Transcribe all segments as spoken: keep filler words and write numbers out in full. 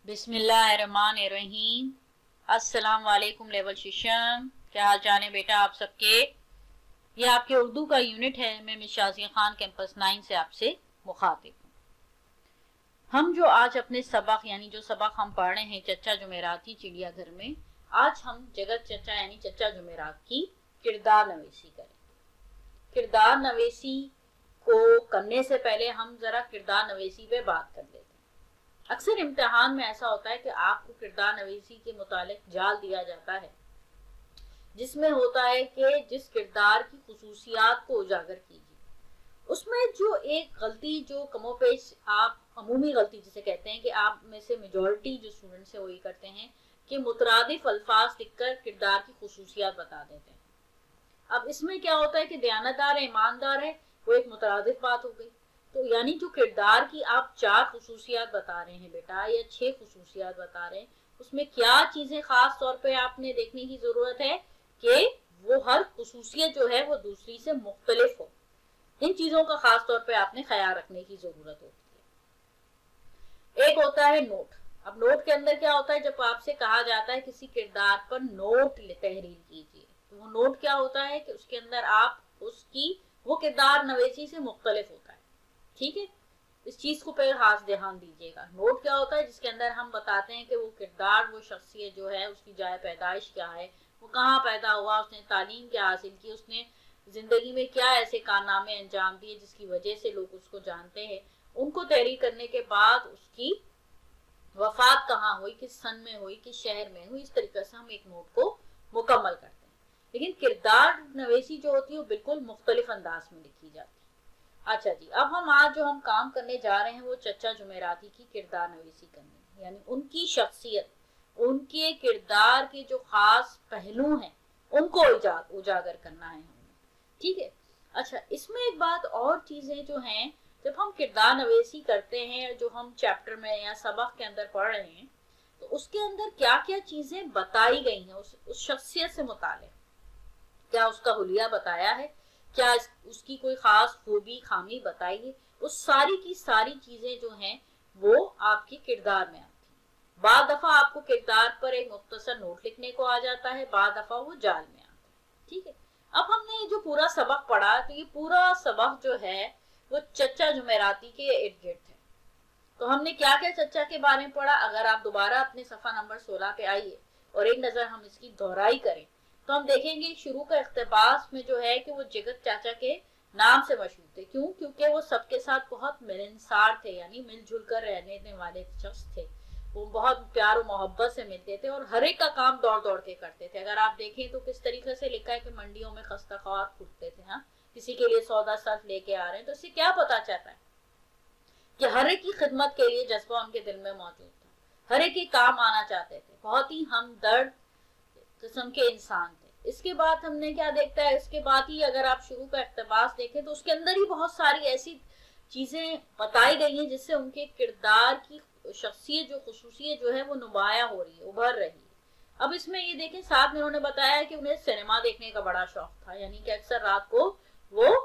बिस्मिल्लाहिर्रहमानिर्रहीम। अस्सलाम वालेकुम लेवल शिशम, क्या हाल चाल है बेटा आप सबके। ये आपके उर्दू का यूनिट है। मैं miss Shazia Khan campus nine से आपसे मुखातिब हूँ। हम जो आज अपने सबक यानी जो सबक हम पढ़ रहे हैं चचा जुमेराती चिड़ियाघर में, आज हम जगत चचा यानी चचा जुमेरात की किरदार नवीसी करेंगे। किरदार नवीसी को करने से पहले हम जरा किरदार नवीसी पे बात कर लेते हैं। अक्सर इम्तिहान में ऐसा होता है कि आपको किरदार नवीसी के मुतालिक जाल दिया जाता है, जिसमें होता है कि जिस किरदार की खुसूसियात को उजागर कीजिए। उसमें जो एक गलती जो कमोपेश आप अमूमी गलती जिसे कहते हैं कि आप में से मेजॉरिटी जो स्टूडेंट्स है वही करते हैं कि मुतरादिफ अल्फाज लिखकर किरदार की खुसूसियात बता देते हैं। अब इसमें क्या होता है कि दयानतदार है, ईमानदार है, वो एक मुतरादिफ बात हो गई। तो यानी जो किरदार की आप चार खुसूसियात बता रहे हैं बेटा या छह खुसूसियात बता रहे हैं, उसमें क्या चीजें खास तौर पे आपने देखने की जरूरत है कि वो हर खुसूसियत जो है वो दूसरी से मुख्तलिफ हो। इन चीजों का खास तौर पे आपने ख्याल रखने की जरूरत होती है। एक होता है नोट। अब नोट के अंदर क्या होता है, जब आपसे कहा जाता है किसी किरदार पर नोट तहरीर कीजिए, तो वो नोट क्या होता है कि उसके अंदर आप उसकी वो किरदार नवेसी से मुख्तलिफ होता है। ठीक है, इस चीज को पे खास ध्यान दीजिएगा। नोट क्या होता है, जिसके अंदर हम बताते हैं कि वो किरदार वो शख्सियत जो है उसकी जाए पैदाइश क्या है, वो कहाँ पैदा हुआ, उसने तालीम क्या हासिल की, उसने जिंदगी में क्या ऐसे कारनामे अंजाम दिए जिसकी वजह से लोग उसको जानते हैं। उनको तहरीर करने के बाद उसकी वफात कहाँ हुई, किस सन में हुई, किस शहर में हुई, इस तरीके से हम एक नोट को मुकम्मल करते हैं। लेकिन किरदार नवेसी जो होती है वो बिल्कुल मुख्तलिफ अंदाज में लिखी जाती है। अच्छा जी, अब हम आज जो हम काम करने जा रहे हैं वो चचा जुमेराती की किरदार नवीसी करनी, यानी उनकी शख्सियत, उनके किरदार के जो खास पहलू हैं उनको उजागर करना है हमें। ठीक है। अच्छा, इसमें एक बात और चीजें जो हैं, जब हम किरदार नवीसी करते हैं जो हम चैप्टर में या सबक के अंदर पढ़ रहे हैं, तो उसके अंदर क्या क्या चीजें बताई गई हैं उस, उस शख्सियत से मुताल्लिक। क्या उसका हुलिया बताया है, क्या उसकी कोई खास खूबी खामी बताइए, उस सारी की सारी चीजें जो हैं वो आपके किरदार में आती हैं। बाद दफा आपको किरदार पर एक मुख्तसर नोट लिखने को आ जाता है, बाद दफा वो जाल में आता है। ठीक है। अब हमने ये जो पूरा सबक पढ़ा, तो ये पूरा सबक जो है वो चचा जुमेराती के इर्द गिर्द है। तो हमने क्या क्या चचा के बारे में पढ़ा, अगर आप दोबारा अपने सफा नंबर सोलह पे आइए और एक नजर हम इसकी दोहराई करें, तो हम देखेंगे शुरू का इख्तिबास में जो है कि वो जगत चाचा के नाम से मशहूर थे। क्यों? क्योंकि वो सबके साथ बहुत मिलनसार थे, यानी मिलजुल कर रहने वाले शख्स थे। वो बहुत प्यार और मोहब्बत से मिलते थे और हर एक का काम दौड़ दौड़ के करते थे। अगर आप देखें तो किस तरीके से लिखा है कि मंडियों में खस्ताखार फूटते थे, हाँ, किसी के लिए सौदा सर्फ लेके आ रहे हैं, तो इससे क्या पता चलता है कि हर एक की खिदमत के लिए जज्बा उनके दिल में मौजूद था। हर एक के काम आना चाहते थे, बहुत ही हमदर्द किस्म के इंसान थे। इसके बाद हमने क्या देखता है, इसके बाद ही अगर आप शुरू का इख्तिबास देखें तो उसके अंदर ही बहुत सारी ऐसी चीजें बताई गई हैं जिससे उनके किरदार की शख्सियत जो खुसूसियत जो है वो नुमाया हो रही है, उभर रही है। अब इसमें ये देखें, साथ में उन्होंने बताया कि उन्हें सिनेमा देखने का बड़ा शौक था, यानी कि अक्सर रात को वो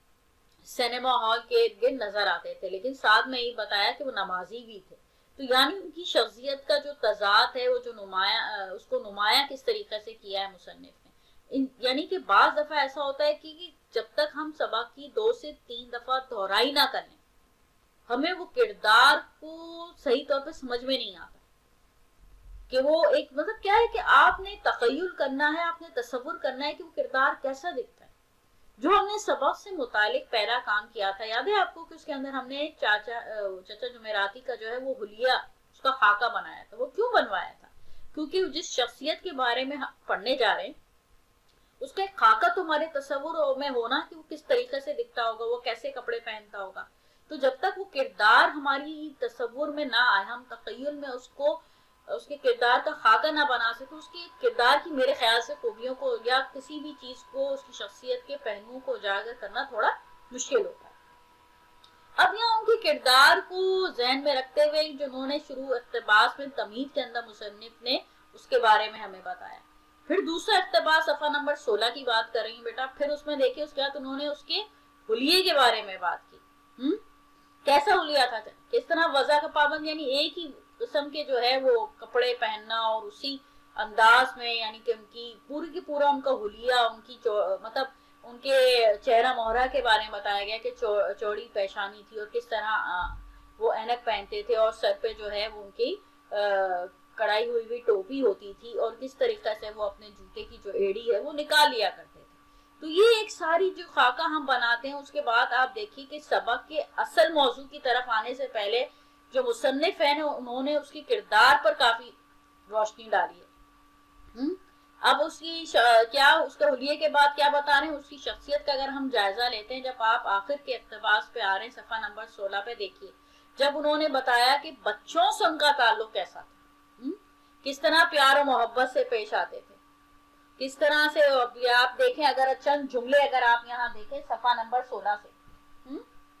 सिनेमा हॉल के इर्द गिर्द नजर आते थे, लेकिन साथ में ये बताया कि वो नमाजी भी थे। तो यानी उनकी शख्सियत का जो तजाद है वो जो नुमाया उसको नुमाया किस तरीके से किया है मुसन्निफ ने। यानी कि बाज दफा ऐसा होता है कि, कि जब तक हम सबक की दो से तीन दफा दोहराई ना कर लें, हमें वो किरदार को सही तौर पे समझ में नहीं आता कि वो एक मतलब क्या है कि आपने तखय्युल करना है, आपने तसव्वुर करना है कि वो किरदार कैसा दिखता है। जो हमने सबक से मुतालिक पहला काम किया था, याद है आपको कि उसके अंदर हमने चाचा चचा जुमेराती का जो है वो हुलिया उसका खाका बनाया था। वो क्यों बनवाया था? क्योंकि जिस शख्सियत के बारे में हम पढ़ने जा रहे हैं उसका एक खाका तो हमारे तस्वुर में होना कि वो किस तरीके से दिखता होगा, वो कैसे कपड़े पहनता होगा। तो जब तक वो किरदार हमारी तस्वुर में ना आए, हम तखय्युल में उसको उसके किरदार का खाका ना बना सके, उसके किरदार की मेरे ख्याल से खूबियों को या किसी भी चीज को उसकी शख्सियत के पहलुओं को उजागर करना थोड़ा मुश्किल होता है। अब यहाँ उनके किरदार को जहन में रखते हुए जो उन्होंने शुरू इख्तिबास में तमीज के अंदर मुसन्निफ ने उसके बारे में हमें बताया। फिर दूसरा इख्तिबास सफा नंबर सोलह की बात करेंगे बेटा। फिर उसमें देखिए उसके बाद उन्होंने उसके हुलिये के बारे में बात की। हम्म कैसा हुलिया था, किस तरह वज़ा का पाबंद, यानी एक ही قسم کے جو ہے وہ کپڑے پہننا اور اسی انداز میں، یعنی کہ ان کی پوری کی پورا ان کا حلیہ، ان کی مطلب ان کے چہرہ مہرہ کے بارے میں بتایا گیا کہ چوڑی پیشانی تھی اور کس طرح وہ اینک پہنتے تھے اور سر پہ جو ہے وہ ان کی کڑائی ہوئی ہوئی ٹوپی ہوتی تھی اور کس طریقے سے وہ اپنے جوتے کی جو ایڑی ہے وہ نکال لیا کرتے تھے. تو یہ ایک ساری جو خاکہ ہم بناتے ہیں. اس کے بعد آپ دیکھیے کہ سبق کے اصل موضوع کی طرف آنے سے پہلے جو مصنف ہیں انہوں نے اس کی کردار پر کافی روشنی ڈالی ہے. اب اس کی ش... کیا اس کے حلیے کے بعد کیا بتا رہے ہیں، اس کی شخصیت کا اگر ہم جائزہ لیتے ہیں، جب آپ آخر کے اقتباس پہ آ رہے ہیں صفحہ نمبر سولہ پہ دیکھیے، جب انہوں نے بتایا کہ بچوں سے ان کا تعلق کیسا تھا، کس طرح پیار و محبت سے پیش آتے تھے، کس طرح سے آپ دیکھیں اگر چند جملے اگر آپ یہاں دیکھیں صفحہ نمبر سولہ سے.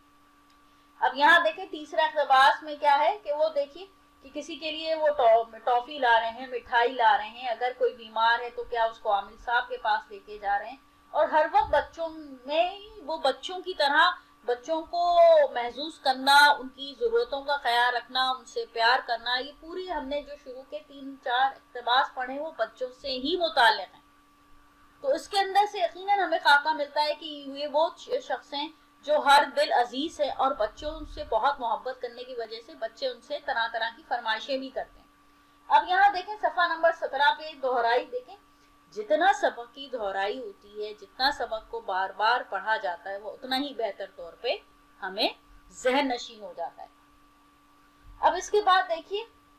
اب یہاں دیکھیں تیسرا اقتباس میں کیا ہے کہ وہ دیکھیے کہ کسی کے لیے وہ ٹافی لا رہے ہیں، مٹھائی لا رہے ہیں، اگر کوئی بیمار ہے تو کیا اس کو عامل صاحب کے پاس لے کے جا رہے ہیں، اور ہر وقت بچوں میں وہ بچوں کی طرح بچوں کو محسوس کرنا، ان کی ضرورتوں کا خیال رکھنا، ان سے پیار کرنا. یہ پوری ہم نے جو شروع کے تین چار اقتباس پڑھے وہ بچوں سے ہی متعلق ہیں. تو اس کے اندر سے یقیناً ہمیں خاکہ ملتا ہے کہ یہ وہ شخص ہیں جو ہر دل عزیز ہے اور بچوں سے بہت محبت کرنے کی وجہ سے بچے ان سے طرح طرح کی فرمائشیں بھی کرتے ہیں. اب یہاں دیکھیں صفحہ نمبر سترہ پہ دہرائی دیکھیں، جتنا سبق کی دہرائی ہوتی ہے، جتنا سبق کو بار بار پڑھا جاتا ہے، وہ اتنا ہی بہتر طور پہ ہمیں ذہن نشین ہو جاتا ہے. اب اس کے بعد دیکھیے،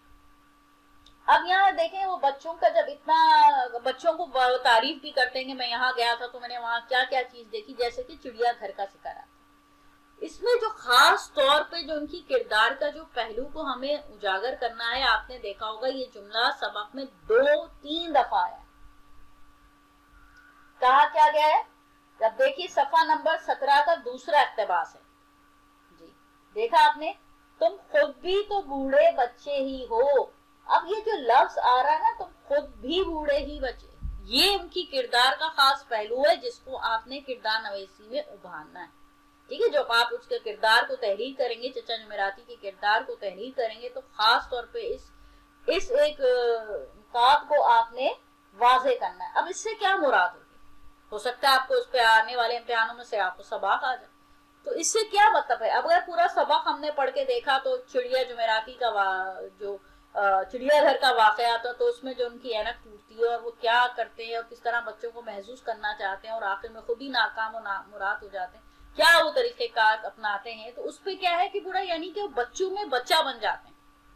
اب یہاں دیکھیں وہ بچوں کا جب اتنا بچوں کو تعریف بھی کرتے ہیں کہ میں یہاں گیا تھا تو میں نے وہاں کیا کیا چیز دیکھی، جیسے کہ چڑیا گھر کا ذکر آتا. اس میں جو خاص طور پہ جو ان کی کردار کا جو پہلو کو ہمیں اجاگر کرنا ہے، آپ نے دیکھا ہوگا یہ جملہ سبق میں دو تین دفعہ آیا. کہا کیا گیا ہے؟ جب دیکھیے صفحہ نمبر سترہ کا دوسرا اقتباس ہے جی، دیکھا آپ نے، تم خود بھی تو بوڑھے بچے ہی ہو. اب یہ جو لفظ آ رہا ہے نا، تم خود بھی بوڑھے ہی بچے، یہ ان کی کردار کا خاص پہلو ہے جس کو آپ نے کردار نویسی میں ابھارنا ہے. ٹھیک ہے، جب آپ اس کے کردار کو تحریر کریں گے، چچا جمعراتی کے کردار کو تحریر کریں گے، تو خاص طور پہ اس اس ایک نکات کو آپ نے واضح کرنا ہے. اب اس سے کیا مراد ہوگی؟ ہو سکتا ہے آپ کو اس پہ آنے والے امتحانوں میں سے آپ کو سبق آ جائے. تو اس سے کیا مطلب ہے؟ اب اگر پورا سبق ہم نے پڑھ کے دیکھا تو چڑیا جمعراتی کا جو چڑیا گھر کا واقعہ تھا، تو اس میں جو ان کی اینک ٹوٹتی ہے اور وہ کیا کرتے ہیں اور کس طرح بچوں کو محسوس کرنا چاہتے ہیں اور آخر میں خود ہی ناکام و مراد ہو جاتے ہیں، کیا وہ طریقہ کار اپناتے ہیں. تو اس پہ کیا ہے کہ پورا یعنی کہ بچوں میں بچہ بن جاتے ہیں.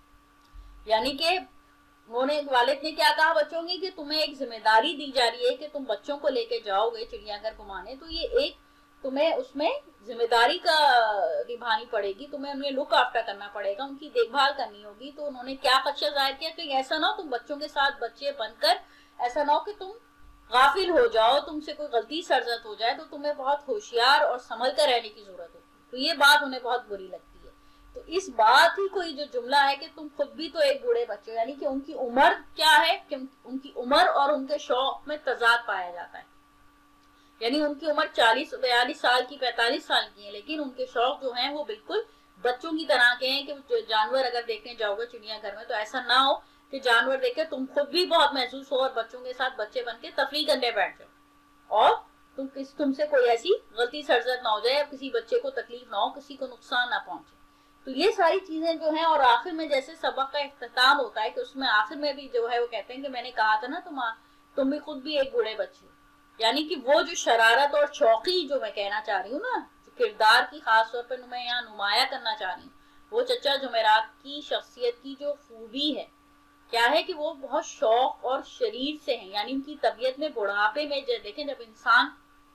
یعنی کہ انہوں نے والد نے کیا کہا بچوں کی کہ تمہیں ایک ذمہ داری دی جا رہی ہے کہ تم بچوں کو لے کے جاؤ گے چڑیا گھر گھمانے، تو یہ ایک تمہیں اس میں ذمہ داری کا نبھانی پڑے گی، تمہیں انہیں لک آفٹر کرنا پڑے گا، ان کی دیکھ بھال کرنی ہوگی. تو انہوں نے کیا خدشہ ظاہر کیا کہ ایسا نہ ہو تم بچوں کے ساتھ بچے بن کر ایسا نہ ہو کہ تم غافل ہو جاؤ، تم سے کوئی غلطی سرزد ہو جائے، تو تمہیں بہت ہوشیار اور سنبھل کر رہنے کی ضرورت ہوگی. تو یہ بات انہیں بہت بری لگتی ہے. تو اس بات ہی کوئی جو جملہ ہے کہ تم خود بھی تو ایک بوڑھے بچے، یعنی کہ ان کی عمر کیا ہے کہ ان کی عمر اور ان کے شوق میں تضاد پایا جاتا ہے. یعنی ان کی عمر چالیس بیالیس سال کی پینتالیس سال کی ہے، لیکن ان کے شوق جو ہیں وہ بالکل بچوں کی طرح کے ہیں کہ جانور اگر دیکھنے جاؤ گے چڑیا گھر میں تو ایسا نہ ہو کہ جانور دیکھے تم خود بھی بہت محسوس ہو اور بچوں کے ساتھ بچے بن کے تفریح کرنے بیٹھ جاؤ اور تم کس تم سے کوئی ایسی غلطی سرزد نہ ہو جائے، کسی بچے کو تکلیف نہ ہو، کسی کو نقصان نہ پہنچے. تو یہ ساری چیزیں جو ہیں، اور آخر میں جیسے سبق کا اختتام ہوتا ہے کہ اس میں آخر میں بھی جو ہے وہ کہتے ہیں کہ میں نے کہا تھا نا تم تم بھی خود بھی ایک بوڑھے بچے، یعنی کہ وہ جو شرارت اور چوکی جو میں کہنا چاہ رہی ہوں نا، جو کردار کی خاص طور پر میں یہاں نمایاں کرنا چاہ رہی ہوں، وہ چچا جمعرات کی شخصیت کی جو خوبی ہے کیا ہے کہ وہ بہت شوق اور شریر سے ہیں. یعنی ان کی طبیعت میں بڑھاپے میں دیکھیں جب انسان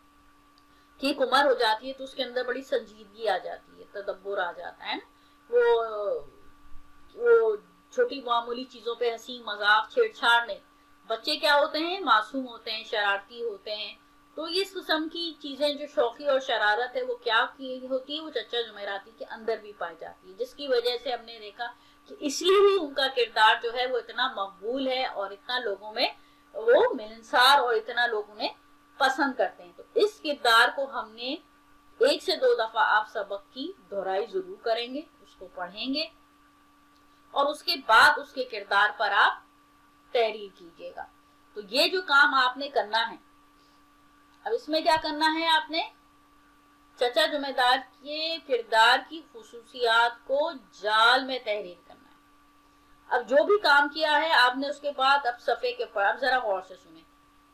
کی ایک عمر ہو جاتی ہے تو اس کے اندر بڑی سنجیدگی آ جاتی ہے، تدبر آ جاتا ہے نا، وہ وہ چھوٹی معمولی چیزوں پہ ہنسی مذاق چھیڑ چھاڑ نہیں. بچے کیا ہوتے ہیں؟ معصوم ہوتے ہیں، شرارتی ہوتے ہیں. تو اس قسم کی چیزیں جو شوقی اور شرارت ہے وہ کیا کی ہوتی ہے، وہ چچا جمعراتی کے اندر بھی پائی جاتی ہے، جس کی وجہ سے ہم نے دیکھا کہ اس لیے بھی ان کا کردار جو ہے وہ اتنا مقبول ہے اور اتنا لوگوں میں وہ ملنسار اور اتنا لوگ انہیں پسند کرتے ہیں. تو اس کردار کو ہم نے ایک سے دو دفعہ آپ سبق کی دہرائی ضرور کریں گے، اس کو پڑھیں گے اور اس کے بعد اس کے کردار پر آپ تحریر کیجئے گا۔ تو یہ جو کام آپ نے کرنا ہے، اب اس میں کیا کرنا ہے، آپ نے چچا جمعدار کے کردار کی خصوصیات کو جال میں تحریر کرنا ہے۔ اب جو بھی کام کیا ہے آپ نے، اس کے بعد اب صفحے کے اوپر اب ذرا غور سے سنیں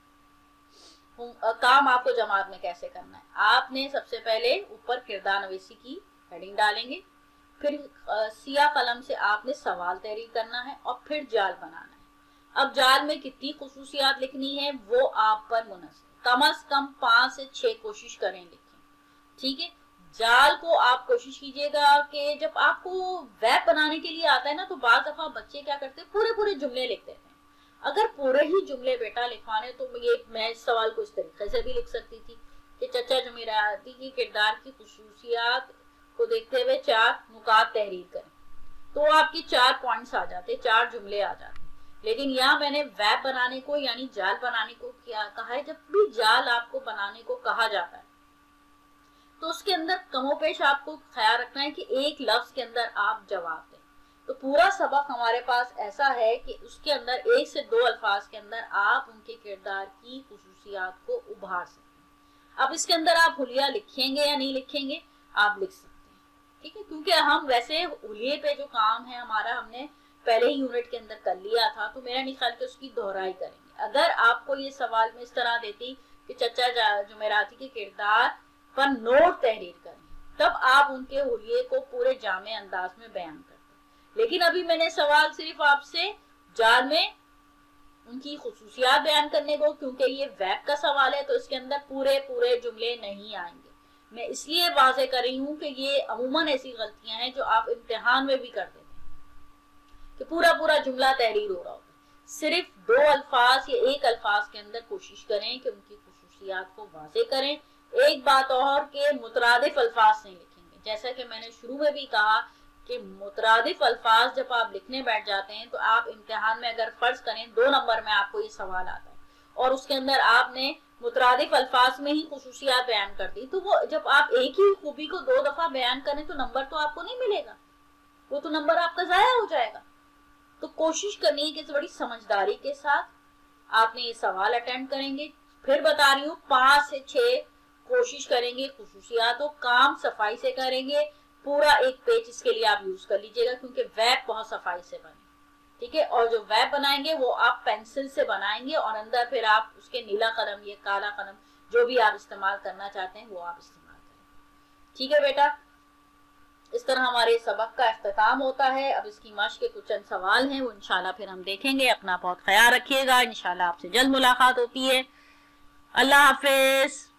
کام آپ کو جماعت میں کیسے کرنا ہے۔ آپ نے سب سے پہلے اوپر کردار نویسی کی ہیڈنگ ڈالیں گے، پھر سیاہ قلم سے آپ نے سوال تحریر کرنا ہے اور پھر جال بنانا ہے۔ اب جال میں کتنی خصوصیات لکھنی ہے وہ آپ پر منحصر، کم از کم پانچ سے چھ کوشش کریں لکھیں، ٹھیک ہے۔ جال کو آپ کوشش کیجئے گا کہ جب آپ کو ویب بنانے کے لیے آتا ہے نا، تو بعض دفعہ بچے کیا کرتے ہیں، پورے پورے جملے لکھ دیتے ہیں۔ اگر پورے ہی جملے بیٹا لکھوانے تو یہ میں اس سوال کو اس طریقے سے بھی لکھ سکتی تھی کہ چچا جمعراتی کی کردار کی خصوصیات کو دیکھتے ہوئے چار نکات تحریر کریں، تو آپ کی چار پوائنٹس آ جاتے، چار جملے آ جاتے۔ لیکن یہاں میں نے ویب بنانے کو یعنی جال بنانے کو کیا کہا ہے، جب بھی جال آپ کو بنانے کو کہا جاتا ہے تو اس کے اندر کم و بیش آپ کو خیال رکھنا ہے کہ ایک لفظ کے اندر آپ جواب دیں۔ تو پورا سبق ہمارے پاس ایسا ہے کہ اس کے اندر ایک سے دو الفاظ کے اندر آپ ان کے کردار کی خصوصیات کو ابھار سکتے ہیں۔ اب اس کے اندر آپ حلیہ لکھیں گے یا نہیں لکھیں گے، آپ لکھ سکتے ہیں، ٹھیک ہے، کیونکہ ہم ویسے حلیے پہ جو کام ہے ہمارا ہم نے پہلے ہی یونٹ کے اندر کر لیا تھا، تو میرا نہیں خیال کہ اس کی دہرائی کریں گے۔ اگر آپ کو یہ سوال میں اس طرح دیتی کہ چچا جمعراتی کے کردار پر نوٹ تحریر کریں، تب آپ ان کے حلیے کو پورے جامع انداز میں بیان کرتے۔ لیکن ابھی میں نے سوال صرف آپ سے جال میں ان کی خصوصیات بیان کرنے کو، کیونکہ یہ ویب کا سوال ہے تو اس کے اندر پورے پورے جملے نہیں آئیں گے۔ میں اس لیے واضح کر رہی ہوں کہ یہ عموماً ایسی غلطیاں ہیں جو آپ امتحان میں بھی کر دیتے ہیں کہ پورا پورا جملہ تحریر ہو رہا ہوتا ہے۔ صرف دو الفاظ یا ایک الفاظ کے اندر کوشش کریں کہ ان کی خصوصیات کو واضح کریں۔ ایک بات اور کہ مترادف الفاظ نہیں لکھیں گے، جیسا کہ میں نے شروع میں بھی کہا کہ مترادف الفاظ جب آپ لکھنے بیٹھ جاتے ہیں تو آپ امتحان میں اگر فرض کریں دو نمبر میں آپ کو یہ سوال آتا ہے اور اس کے اندر آپ نے مترادف الفاظ میں ہی خصوصیات بیان کر دی، تو وہ جب آپ ایک ہی خوبی کو دو دفعہ بیان کریں تو نمبر تو آپ کو نہیں ملے گا، وہ تو نمبر آپ کا ضائع ہو جائے گا۔ تو کوشش کرنی ہے کہ بڑی سمجھداری کے ساتھ آپ نے یہ سوال اٹینڈ کریں گے۔ پھر بتا رہی ہوں پانچ سے چھ کوشش کریں گے، خصوصیات و کام صفائی سے کریں گے۔ پورا ایک پیج اس کے لیے آپ یوز کر لیجئے گا کیونکہ ویب بہت صفائی سے بنے، ٹھیک ہے۔ اور جو ویب بنائیں گے وہ آپ پینسل سے بنائیں گے اور اندر پھر آپ اس کے نیلا قلم یا کالا قلم جو بھی آپ استعمال کرنا چاہتے ہیں وہ آپ استعمال کریں، ٹھیک ہے بیٹا۔ اس طرح ہمارے سبق کا اختتام ہوتا ہے۔ اب اس کی مشق کے کچھ چند سوال ہیں وہ انشاءاللہ پھر ہم دیکھیں گے۔ اپنا بہت خیال رکھیے گا، انشاءاللہ آپ سے جلد ملاقات ہوتی ہے۔ اللہ حافظ۔